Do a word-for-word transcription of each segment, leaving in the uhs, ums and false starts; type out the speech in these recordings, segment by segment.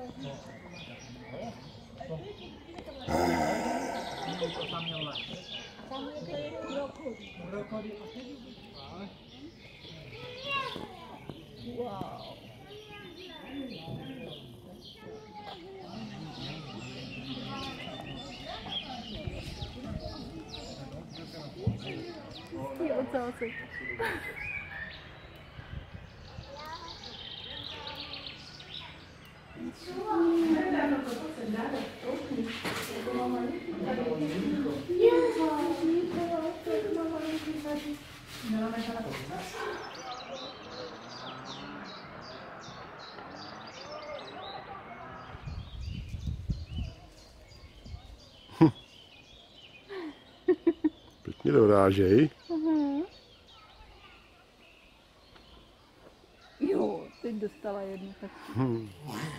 Wow. Ty ocásek. Pěkně dorážej. Uh-huh. Jo, teď dostala jednu taky. Hmm.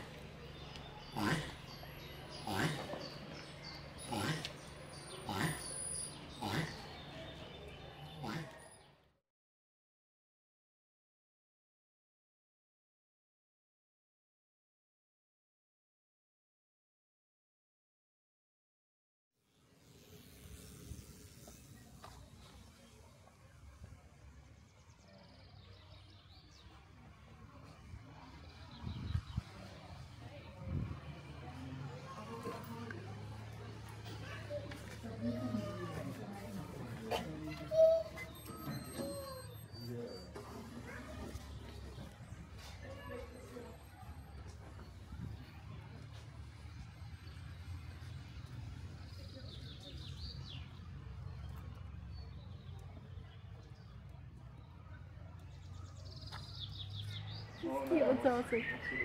Ty ocásek.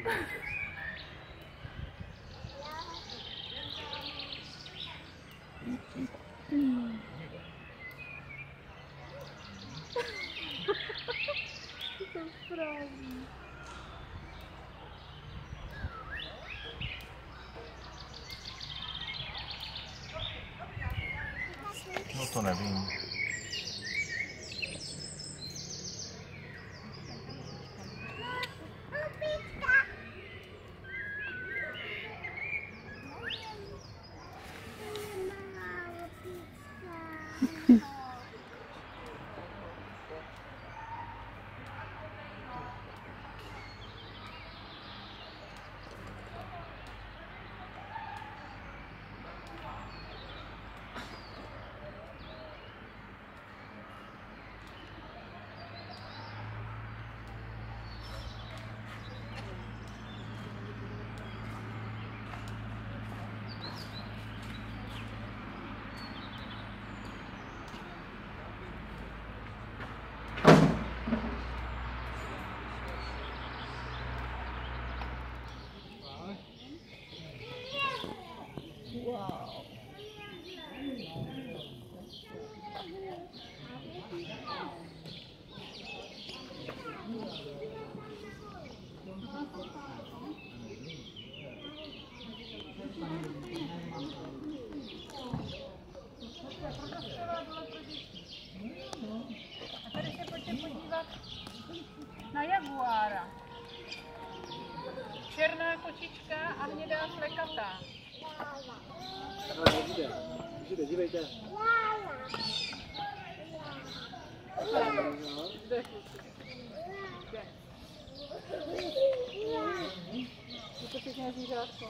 Hmm. To správný. No to nevím. Wow. A tady se pojďte podívat na jaguára. Černá kočička a hnědá flekatá. Dívejte, dívejte. Je to pěkné zvířátko.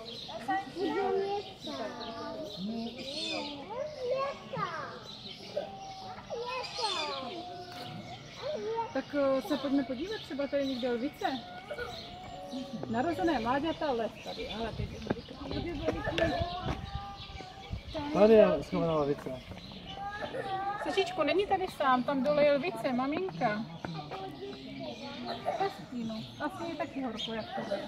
Tak se pojďme podívat, třeba tady někde lvice. Narozené mláďata les tady, ale teď Tady je schovaná lavice. Sečičku, není tady sám, tam dole je lvice, maminka. Hezký, no. Asi je taky horko, jak to je.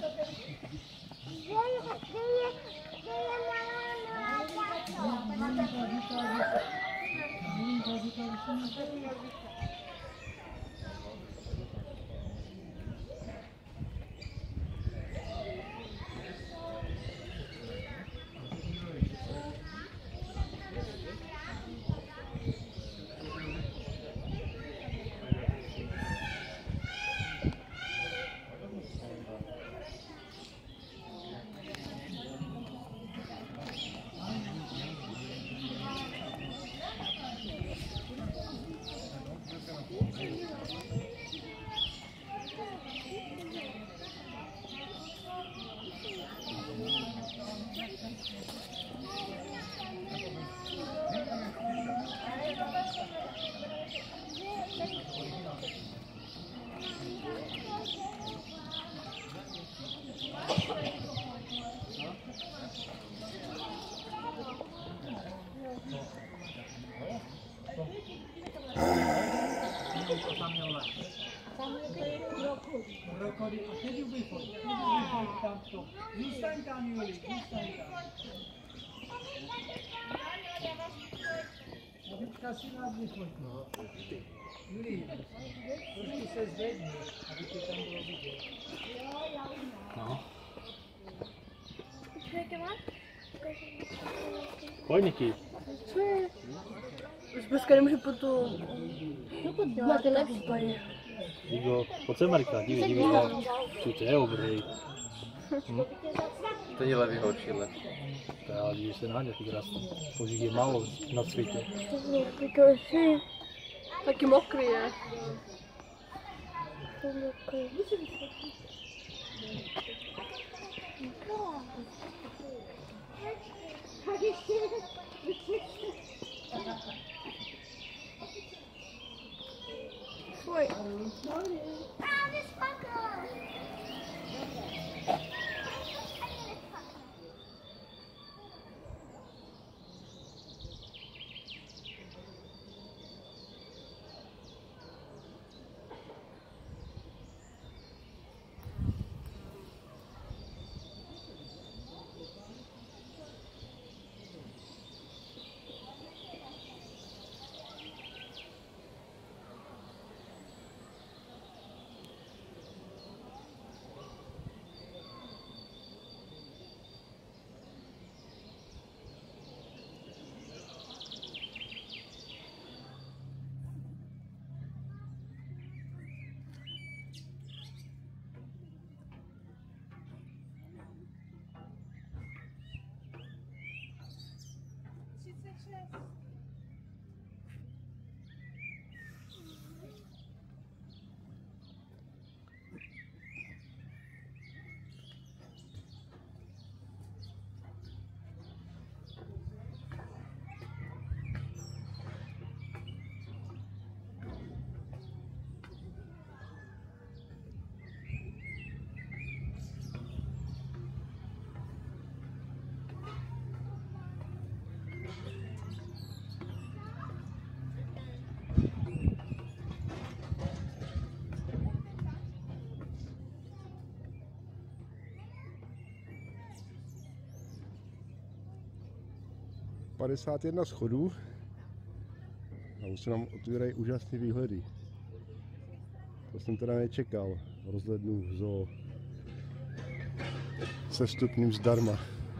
schody a teď ju vyfoť, teď ju vyfoť tam to. Zůstaň tam, Juli, zůstaň tam. A teďka si nás vyfoť. Juli, trošku se zvedni, aby tě tam bylo vidět. No. Pojď, Niky. Co je? Už dneska nemůžu po to... No, to je lepší, paní. Digo, pojď sem, Marika, dívej, dívej, jo. Tu to je obrej. Hm? To je levý horšíle. To je, ale dívej se na ně, ty krásný. Požík je málo na světě. Pikaši. Taky mokrý je. Fuj. padesát jedna schodů a už se nám otvírají úžasné výhledy. To jsem teda nečekal. Rozhlednu zoo se vstupním zdarma.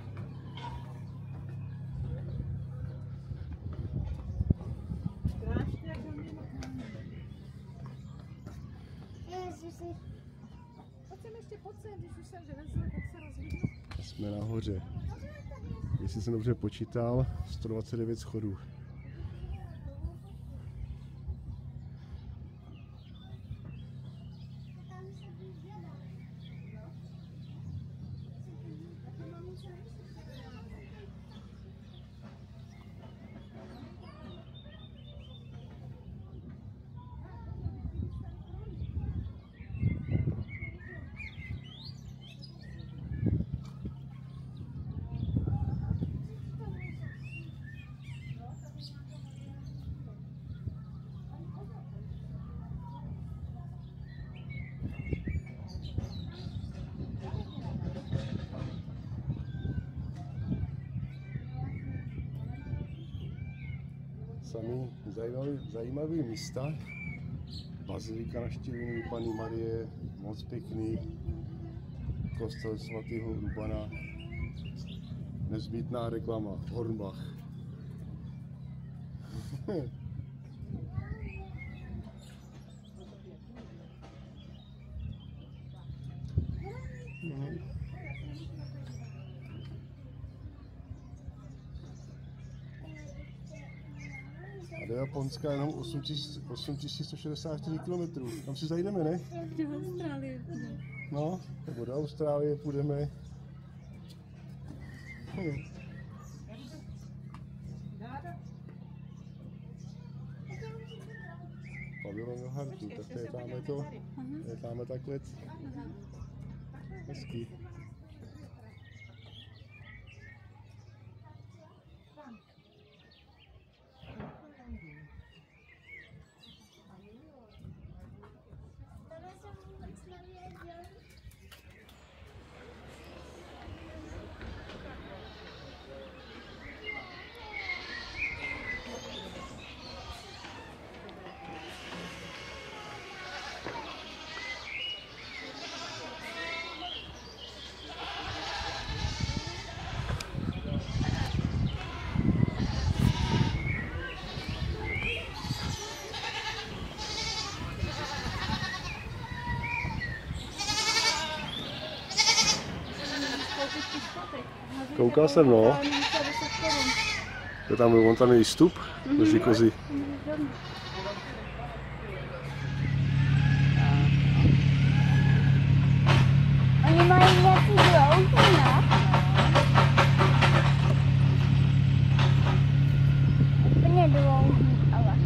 Jsme nahoře. Jestli jsem dobře počítal, sto dvacet devět schodů. Samý zajímavý, zajímavý místa. Bazilika Navštěvení Panny Marie, moc pěkný. Kostel svatého Urbana. Nezbytná reklama, Hornbach. A do Japonska jenom osm tisíc sto šedesát čtyři kilometrů. Tam si zajdeme, ne? Do Austrálie. No, nebo do Austrálie půjdeme. Hm. Pavilon Johartu, tak to je tamhle to, to je tamhle takhle. Hezký. Tohle jsem vůbec nevěděl. Koukal jsem, no. To tam, on tam je výstup mezi kozy. Oni mají nějaký dlouhý, ne? Úplně dlouhý, ale.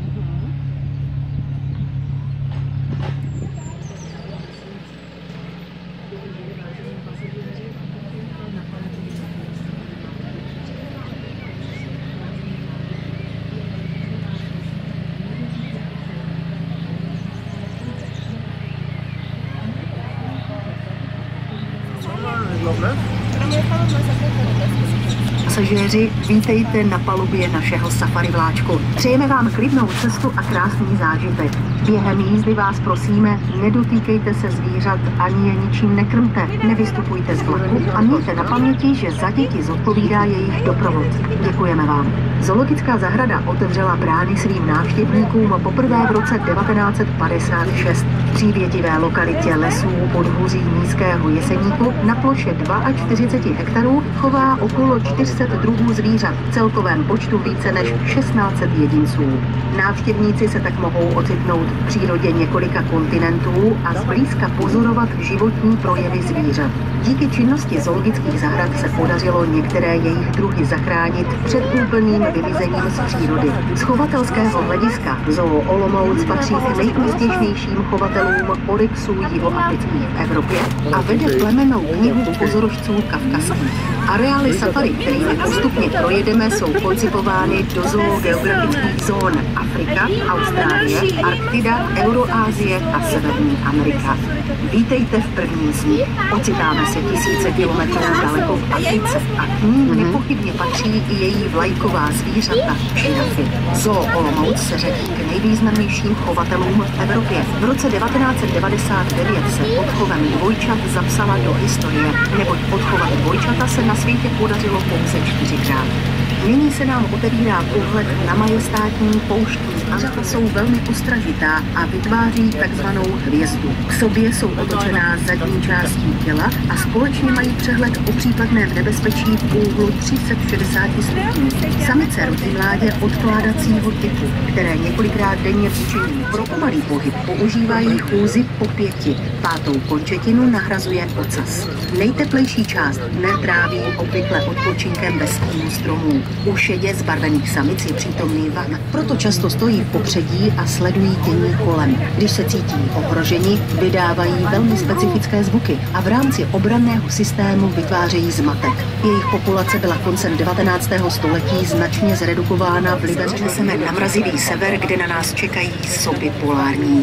Pasažéři, vítejte na palubě našeho safari vláčku. Přejeme vám klidnou cestu a krásný zážitek. Během jízdy vás prosíme, nedotýkejte se zvířat ani je ničím nekrmte, nevystupujte z vlaku a mějte na paměti, že za děti zodpovídá jejich doprovod. Děkujeme vám. Zoologická zahrada otevřela brány svým návštěvníkům poprvé v roce devatenáct set padesát šest. V přívětivé lokalitě lesů podhůří Nízkého Jeseníku na ploše čtyřicet dva hektarů chová okolo čtyři sta druhů zvířat, v celkovém počtu více než šestnáct set jedinců. Návštěvníci se tak mohou ocitnout v přírodě několika kontinentů a zblízka pozorovat životní projevy zvířat. Díky činnosti zoologických zahrad se podařilo některé jejich druhy zachránit před úplným vymizením z přírody. Z chovatelského hlediska Zoo Olomouc patří k nejúspěšnějším chovatelům oryxů jihoafrických v Evropě a vede plemennou knihu pozorožců kavkazských. Areály safari, kterými postupně projedeme, jsou koncipovány do zoogeografických zón Afrika, Austrálie, Arktida, Euroázie a Severní Amerika. Vítejte v první z nich. Ocitáme se tisíce kilometrů daleko v Africe a k ní nepochybně patří i její vlajková zvířata žirafy. Zoo Olomouc se řadí k nejvýznamnějším chovatelům v Evropě. V roce devatenáct set devadesát devět se pod chovem dvojčat zapsala do historie, neboť odchovat dvojčata se na světě podařilo pouze čtyřikrát. Nyní se nám otevírá pohled na majestátní pouštní Anta jsou velmi ostražitá a vytváří takzvanou hvězdu. K sobě jsou otočená zadní částí těla a společně mají přehled o případném nebezpečí v úhlu tři sta šedesát stupňů. Samice rodí mládě odkládacího typu, které několikrát denně učiní. Pro pomalý pohyb používají chůzi po pěti. Pátou končetinu nahrazuje ocas. Nejteplejší část dne tráví obvykle odpočinkem bez stínu stromů. U šedě zbarvených samic je přítomný vak, proto často stojí v popředí a sledují dění kolem. Když se cítí ohroženi, vydávají velmi specifické zvuky a v rámci obranného systému vytvářejí zmatek. Jejich populace byla koncem devatenáctého století značně zredukována vlivem. Přeneseme na mrazivý sever, kde na nás čekají sopy polární.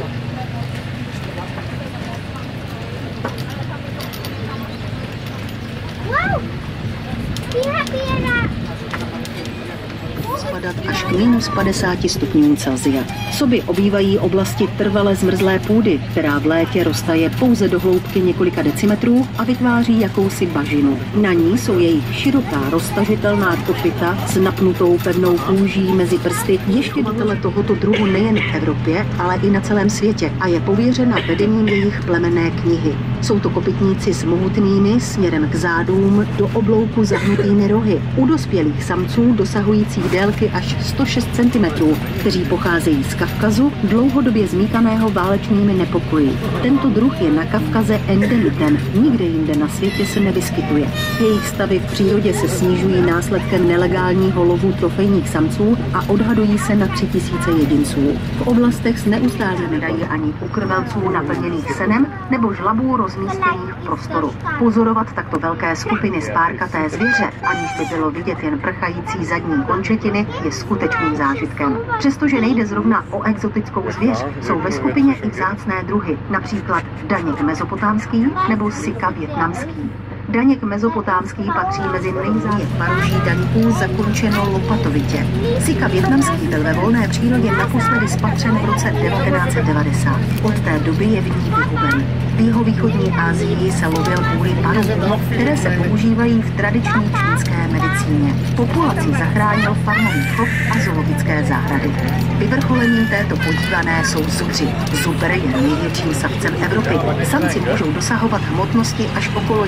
Spadat až k minus padesáti stupňům Celsia. Soby obývají oblasti trvale zmrzlé půdy, která v létě roztaje pouze do hloubky několika decimetrů a vytváří jakousi bažinu. Na ní jsou jejich široká roztažitelná kopyta s napnutou pevnou kůží mezi prsty ještě dodatele tohoto druhu nejen v Evropě, ale i na celém světě a je pověřena vedením jejich plemenné knihy. Jsou to kopytníci s mohutnými směrem k zádům do oblouku zahnutými rohy. U dospělých samců dosahujících délky až sto šest centimetrů, kteří pocházejí z Kavkazu, dlouhodobě zmítaného válečnými nepokoji. Tento druh je na Kavkaze endemitem, nikde jinde na světě se nevyskytuje. Jejich stavy v přírodě se snižují následkem nelegálního lovu trofejních samců a odhadují se na tři tisíce jedinců. V oblastech s neustálými dají ani u krmelců naplněných senem nebo žlabů rozmístěných v prostoru. Pozorovat takto velké skupiny spárkaté zvěře, aniž by bylo vidět jen prchající zadní končetiny, je skutečným zážitkem. Přestože nejde zrovna o exotickou zvěř, jsou ve skupině i vzácné druhy, například daněk mezopotámský nebo sika vietnamský. Daněk mezopotámský patří mezi nejzájem paruží daňků zakončeno lopatovitě. Sika vietnamský byl ve volné přírodě naposledy spatřen v roce devatenáct set devadesát. Od té doby je v ní vyhuben. V jihovýchodní Asii se lovil kvůli parům, které se používají v tradiční čínské medicíně. Populaci zachránil farmový chov a zoologické zahrady. Vyvrcholením této podívané jsou zubři. Zubr je největším savcem Evropy. Samci můžou dosahovat hmotnosti až okolo jedné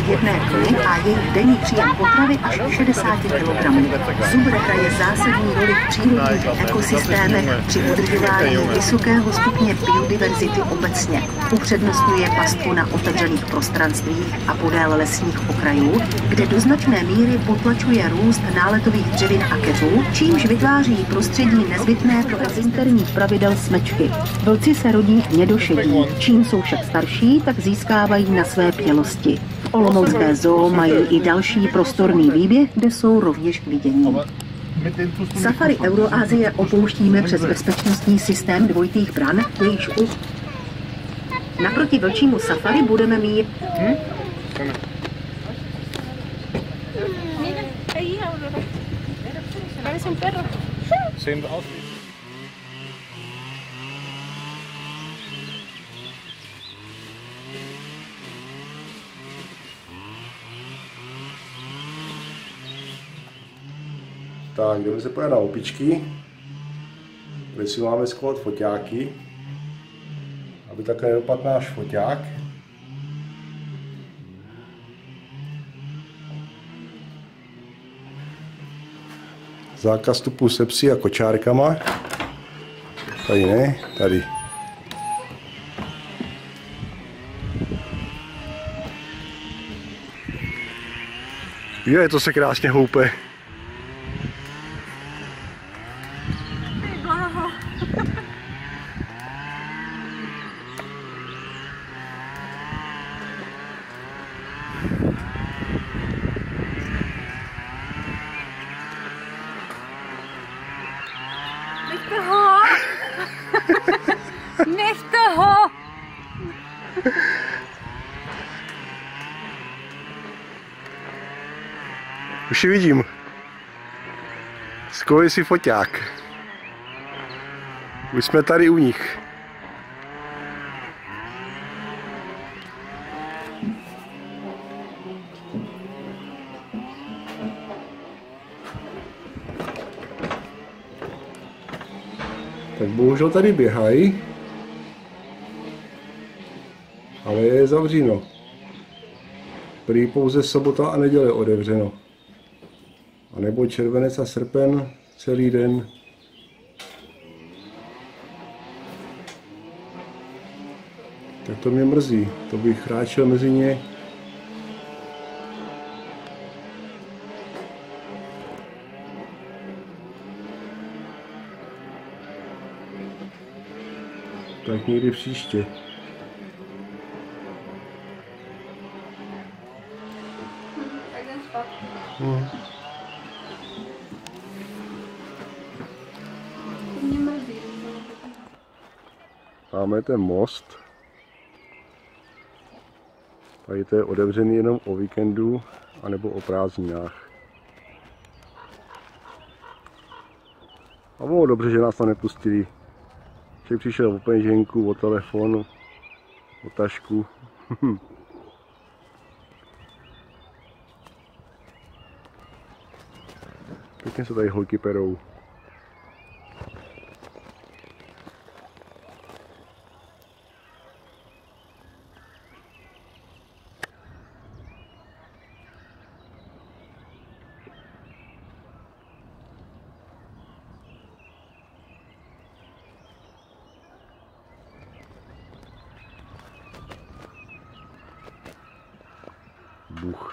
knih a jejich denní příjem potravy až šedesát kilogramů. Zubr hraje zásadní roli v přírodních ekosystémech při udržování vysokého stupně biodiverzity obecně. Upřednostňuje pastvu na otevřených prostranstvích a podél lesních okrajů, kde do značné míry potlačuje růst náletových dřevin a keřů, čímž vytváří prostředí nezbytné pro interních pravidel smečky. Vlci se rodí hnědošedí, čím jsou však starší, tak získávají na své pělosti. V olomoucké zoo mají i další prostorný výběh, kde jsou rovněž k vidění. Safari Euroasie opouštíme přes bezpečnostní systém dvojitých bran, jejichž u... Naproti vlčímu safari budeme mít... Hm? Tak, jdeme se podívat na opičky. Tady si máme schovat foťáky, aby takhle nedopadl náš foťák. Zákaz vstupu se psy a kočárkama. Tady ne, tady. Je, to se krásně houpe. Nechte ho! Nechte ho! Už ji vidím. Skojí si foťák. Už jsme tady u nich. Tak bohužel tady běhají, ale je zavřeno. Prý pouze sobota a neděle otevřeno. A nebo červenec a srpen celý den. Tak to mě mrzí, to bych rád šel mezi ně. Tak někdy příště. Tak jdem spát. Hmm. To mě mrzí. Máme ten most. Tady to je otevřený jenom o víkendu anebo o prázdninách. A bylo dobře, že nás tam nepustili. Že přišel o peněženku, o telefonu, o tašku. Pěkně se tady holky perou. Buch.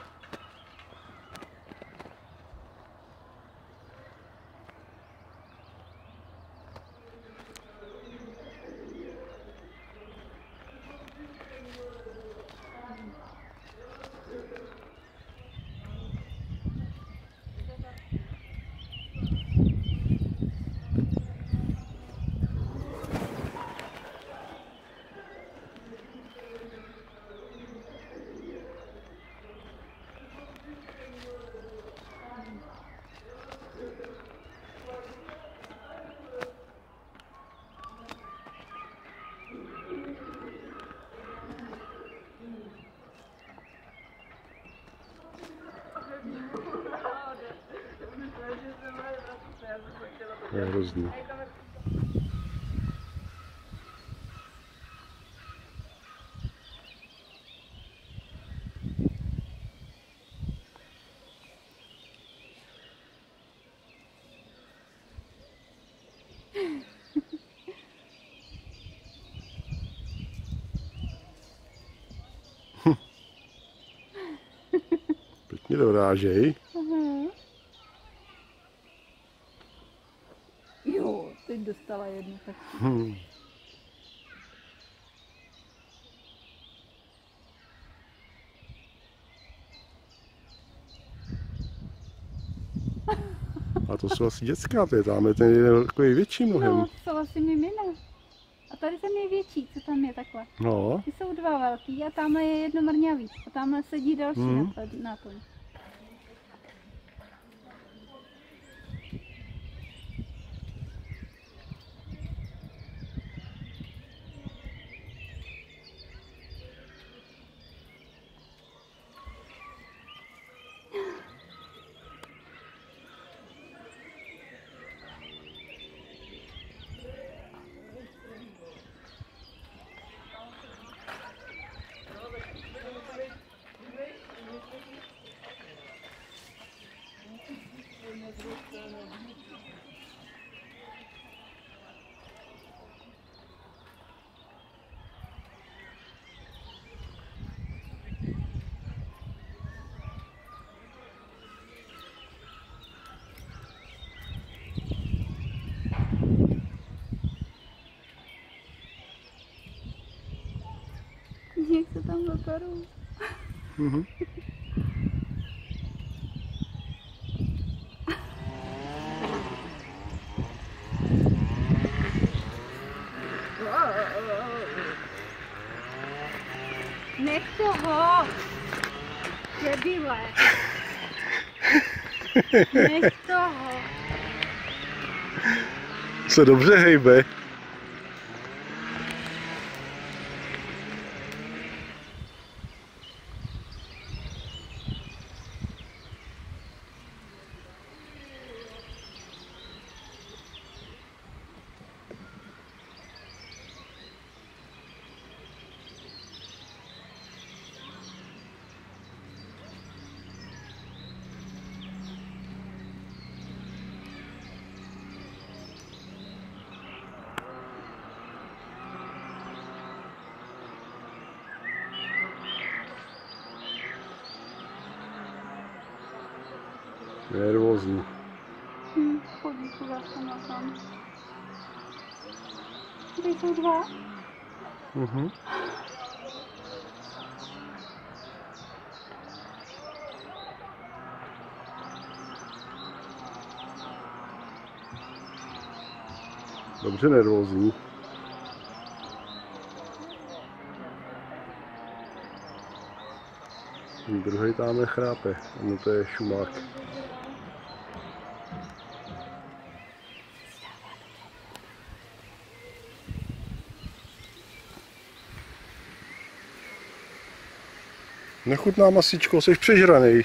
To je hrozný. Nedorážej. Mhm. Jo, teď dostala jednu tak. Hmm. A to jsou asi dětská, to je tamhle ten jeden takový větší mnohem. No, to jsou asi mimina. A tady ten největší, co tam je takhle. No. Ty jsou dva velký a tamhle je jedno mrňavý. A tamhle sedí další Hmm. na, na tom. Jak se tam doperou. Mhm. Nech toho! Debile! Nech toho! Se dobře hejbe. Nervózní. Hm, chodí chudák tam a tam. Tady jsou dva. Mhm. Dobře nervózní. Druhý tamhle chrápe, no to je šumák. Nechutná masičko, jsi přežranej.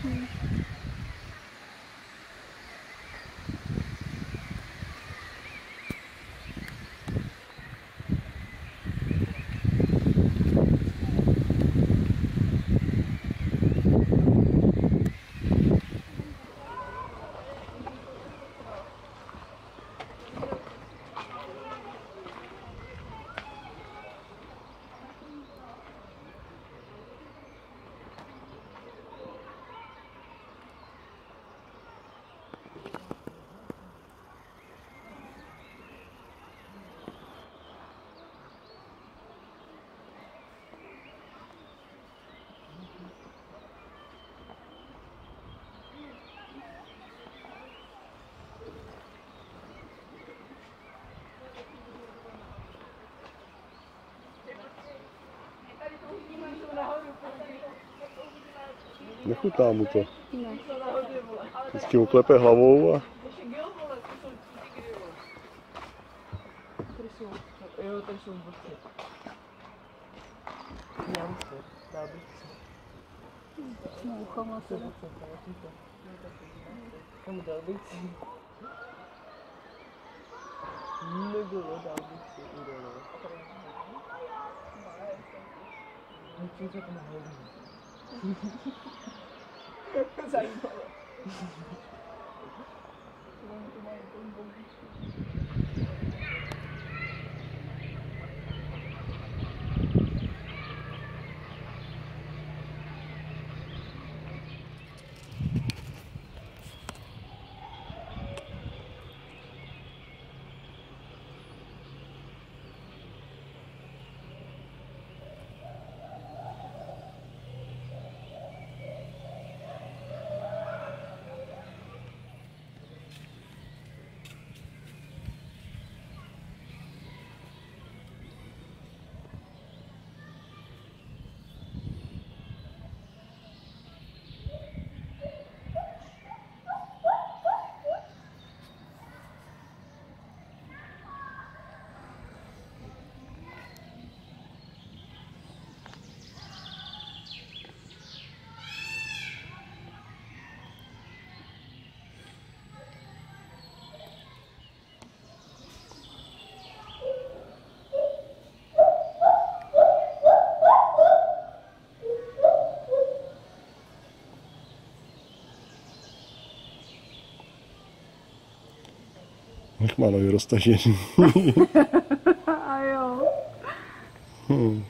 Nechutná mu to. Vždycky mu klepe hlavou a... Jo, tady jsou vlci. Jamce, dá bych si. Mouchama se. Kam dal bych si? Nebylo, dal bych si údolo. Nechci se tomu hodně. Zajímavé. Jak má nový roztažený. A jo. Hmm.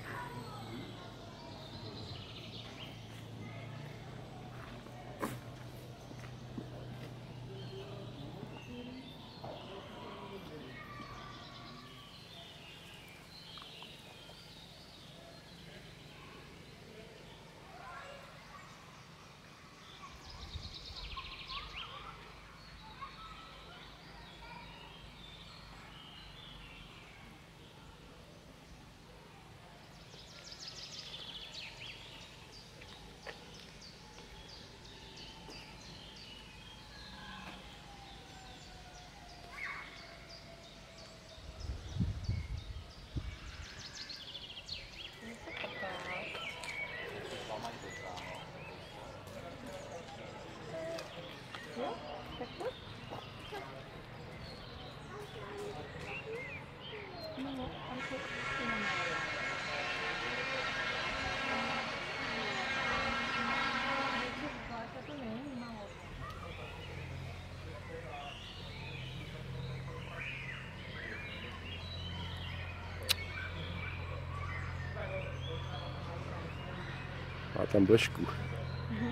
Má tam blešku. Mhm.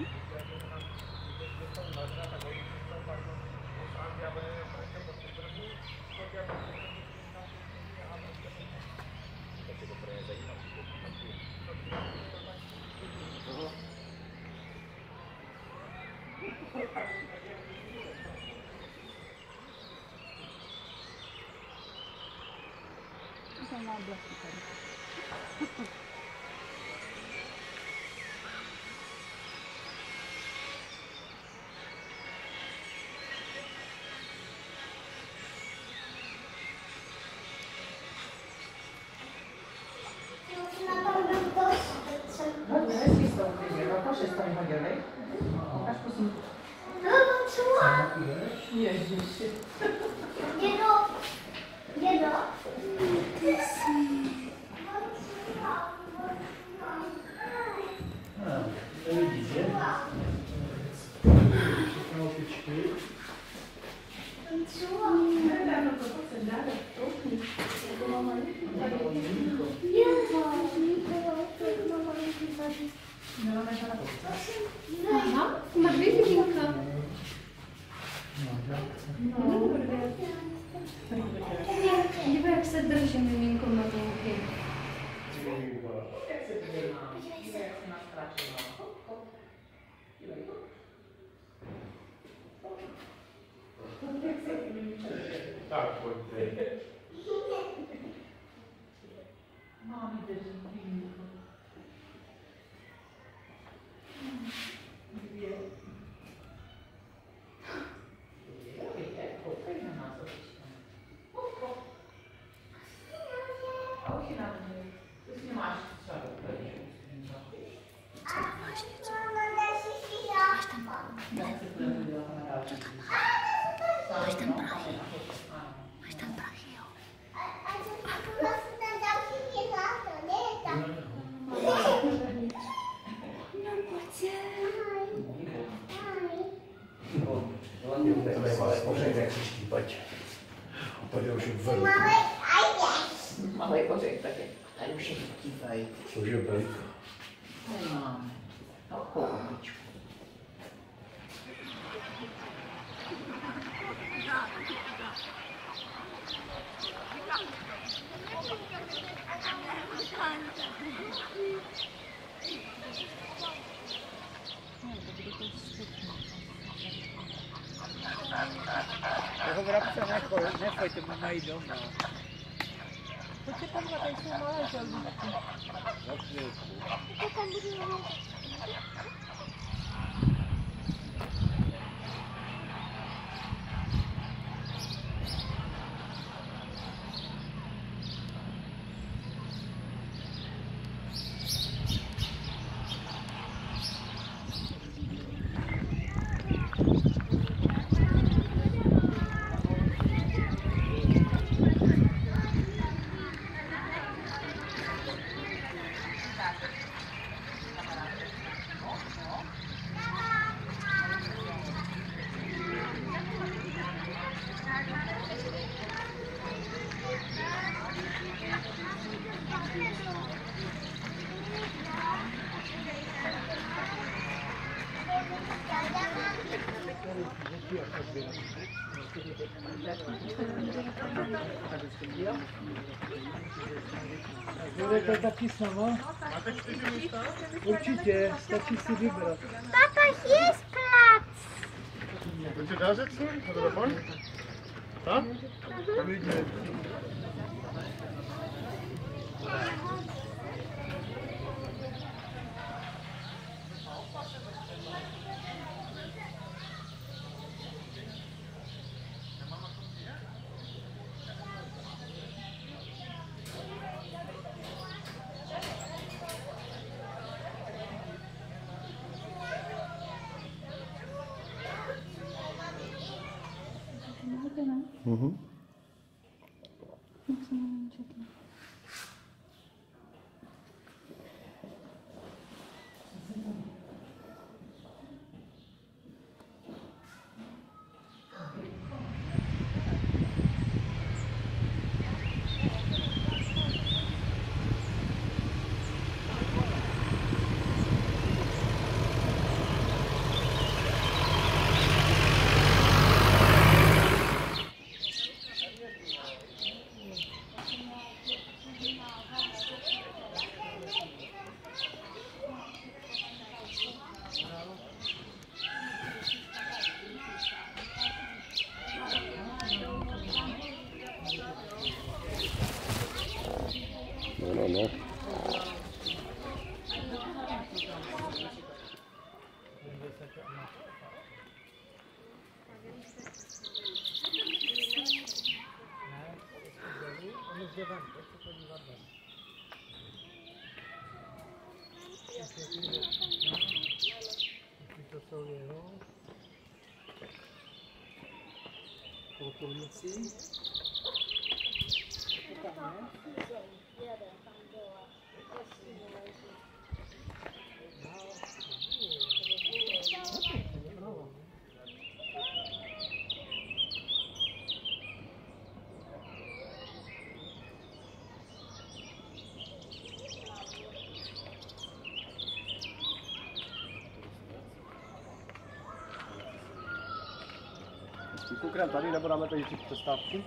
Tam má blešku tady. Aha, máš dvě vidinka. Dívej, jak se drží miminko na touky. Tak, pojďte. Malej ořech taky. Tady už je kývají. Cože belka? Nemáme. No, kohobičku. Toho vrabce nechoj, nechojte mu mají doma. Pojďte tam, tady jsou malé želvíčky. To tam bude Budete taky s náma? Určitě, stačí si vybrat. Papa, hier ist Platz. Willst du da sitzen? Oder davon? Da? Mhm. No, no, no. To jsou jeho. Kulturníci. Koukám tady, nebo dáme tady přestávku?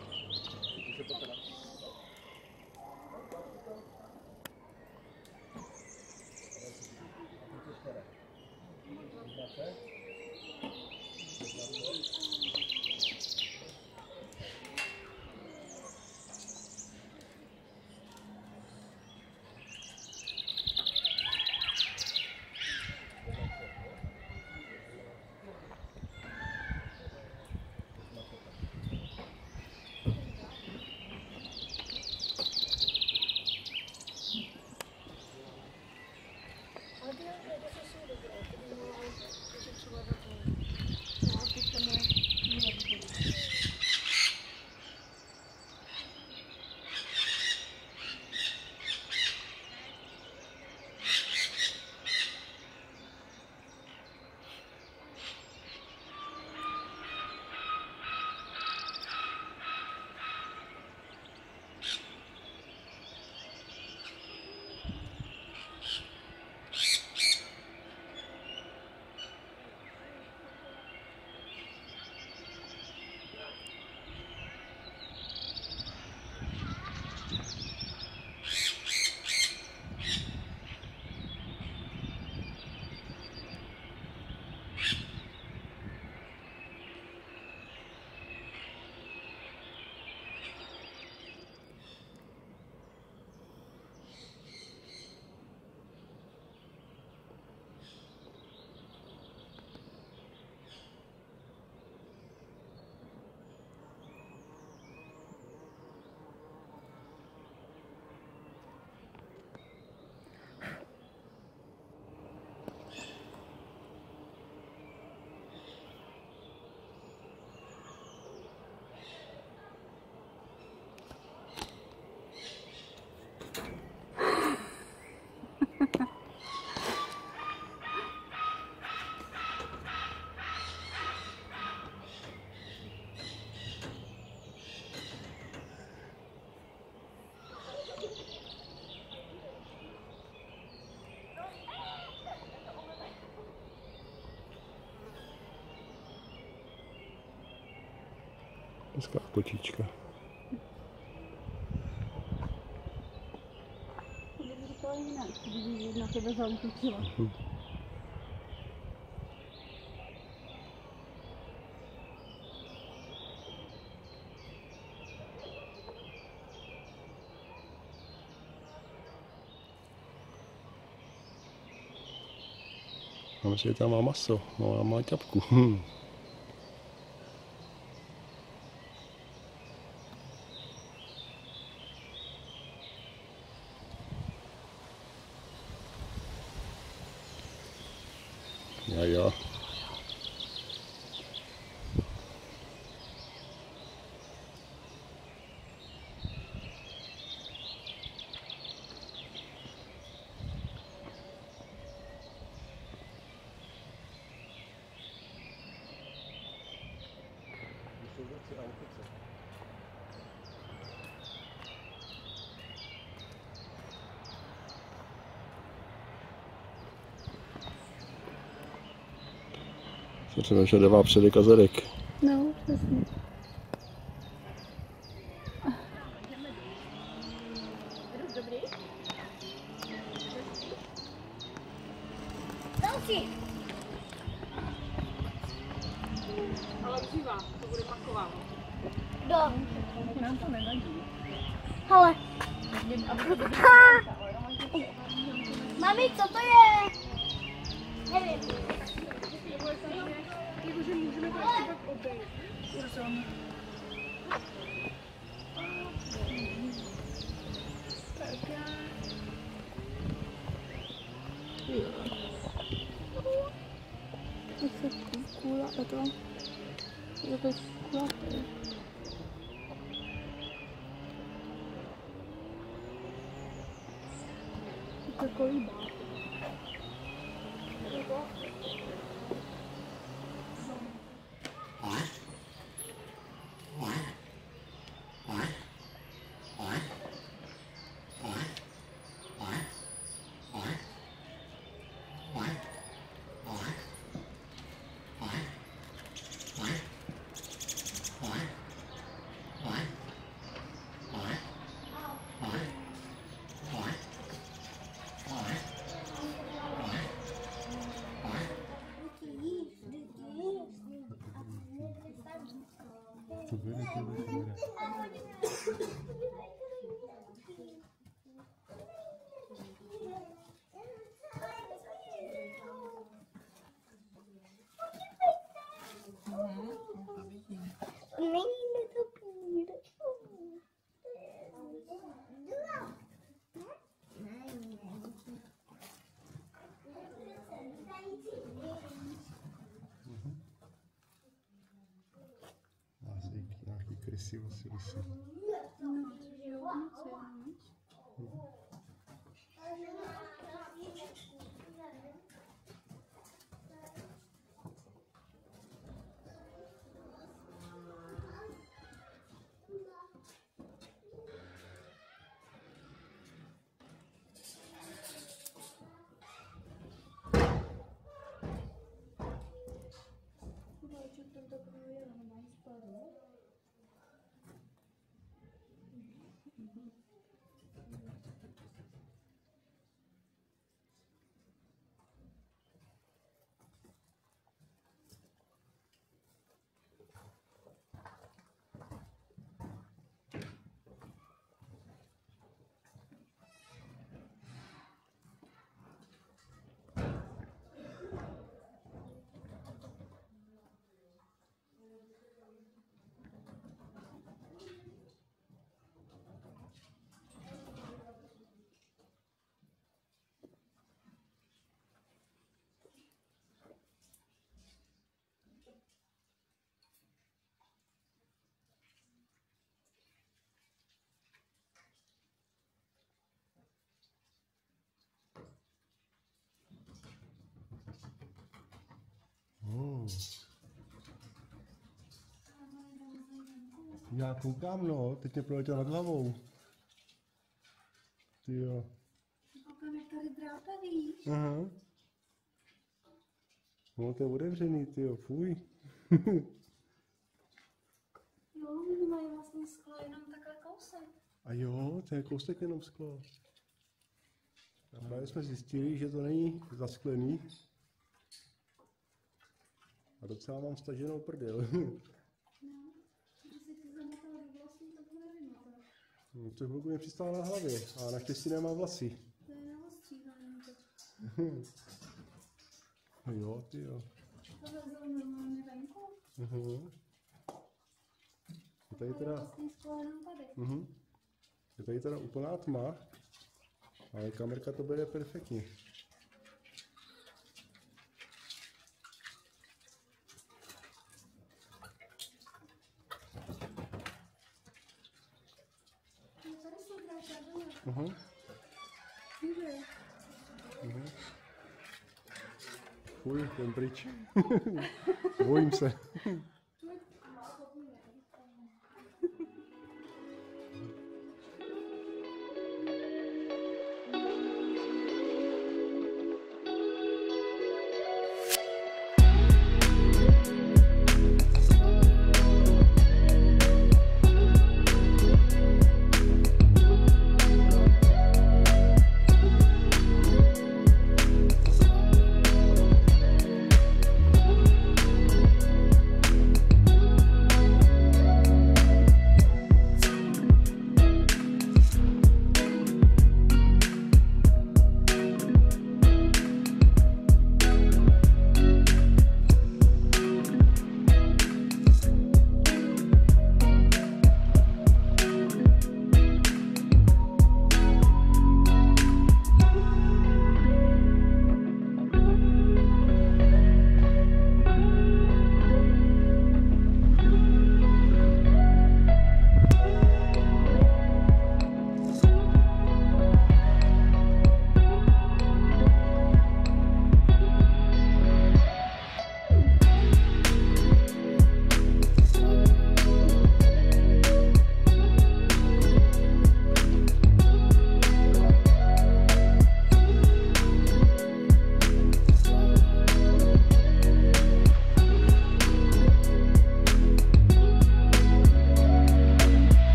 Hezká kočička. Na tebe zautočila. Hm. A myslím, že tam má maso, no a má ťapku. Hm. Ja, ja. Co přemýšlel, kde má předek a zadek. No, přesně. Další. Ale živá, to bude pakováno. Do. Nám to nevadí. Hele. Ha! Mami, co to je? Nevím. Jakože můžeme to ještě pak obejít. Urzom. Tak já... Jak se kůla a to? Je to kůla. To je kolíba. To bere, to bere, to bere. Nejde to půjde. Asi nějaký krysivosti asi. Hmm. Já koukám, no, teď mě proletěl nad hlavou. Ty jo. Koukám, jak tady drápavý. Aha. No to je otevřený, ty jo, fuj. Jo, mají vlastně sklo jenom takhle kousek. A jo, to je kousek jenom sklo. A právě jsme zjistili, že to není zasklený. A docela mám staženou prdel. No, to chvilku mě přistála na hlavě a naštěstí nemá vlasy. To je neostříhaný teď. No jo, ty jo. To vezou normálně venku. Uh-huh. Je tady teda... Vlastně sklo jenom tady. Uh-huh. Je tady teda úplná tma, ale kamerka to bere perfektně. No tady jsou krásné. Uh-huh. Dívej. Uh-huh. Fuj, ten pryč. Bojím se.